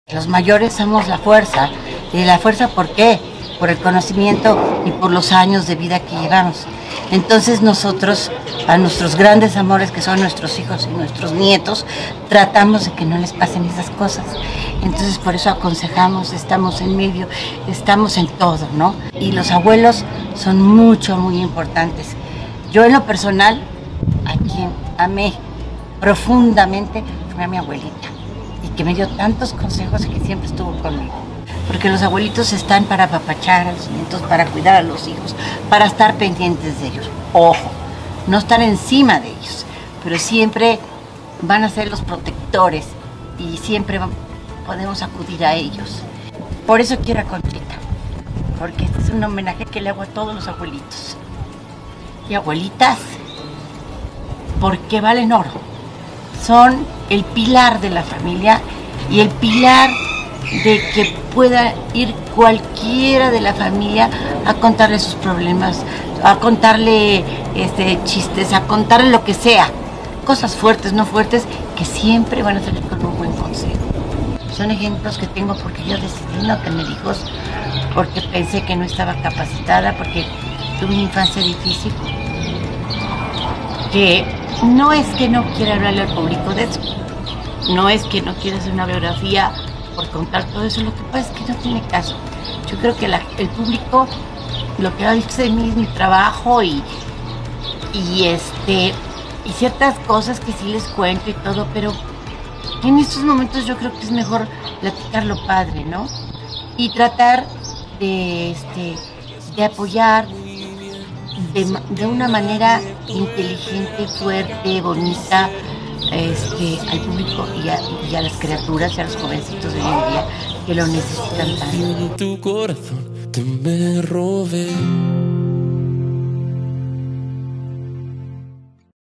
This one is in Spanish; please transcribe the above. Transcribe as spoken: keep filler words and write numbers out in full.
Los mayores somos la fuerza. ¿Y la fuerza por qué? Por el conocimiento y por los años de vida que llevamos. Entonces nosotros, a nuestros grandes amores que son nuestros hijos y nuestros nietos, tratamos de que no les pasen esas cosas. Entonces por eso aconsejamos, estamos en medio, estamos en todo, ¿no? Y los abuelos son mucho, muy importantes. Yo en lo personal, a quien amé profundamente fue a mi abuelita, y que me dio tantos consejos y que siempre estuvo conmigo. Porque los abuelitos están para apapachar a los nietos, para cuidar a los hijos, para estar pendientes de ellos. Ojo, no estar encima de ellos, pero siempre van a ser los protectores y siempre podemos acudir a ellos. Por eso quiero a Conchita, porque este es un homenaje que le hago a todos los abuelitos y abuelitas, porque valen oro. Son el pilar de la familia y el pilar de que pueda ir cualquiera de la familia a contarle sus problemas, a contarle este, chistes, a contarle lo que sea, cosas fuertes, no fuertes, que siempre van a salir con un buen consejo. Son ejemplos que tengo porque yo decidí no tener hijos, porque pensé que no estaba capacitada, porque tuve una infancia difícil, que no es que no quiera hablarle al público de eso, no es que no quiera hacer una biografía por contar todo eso, lo que pasa es que no tiene caso. Yo creo que la, el público lo que va a decir de mí es mi trabajo y, y este y ciertas cosas que sí les cuento y todo, pero en estos momentos yo creo que es mejor platicar lo padre, ¿no? Y tratar de este de apoyar de, de una manera inteligente, fuerte, bonita, Este, al público y a, y a las criaturas y a los jovencitos de hoy en día que lo necesitan tanto. Tu corazón te me robé.